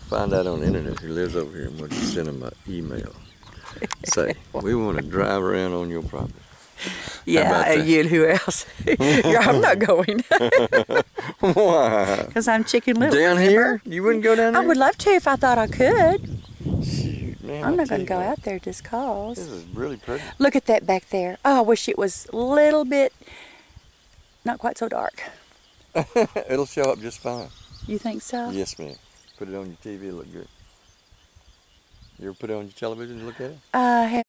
find out on the internet who lives over here, and we'll just send them an email. Say, we want to drive around on your property. Yeah, you and who else? I'm not going. Why? Because I'm Chicken Little. Down remember? here? You wouldn't go down there? I would love to if I thought I could. Shoot, man, I'm not going to go out there just This cause. is really pretty. Look at that back there. Oh, I wish it was a little bit, not quite so dark. It'll show up just fine. You think so? Yes, ma'am. Put it on your TV, it'll look good. You ever put it on your television and look at it? I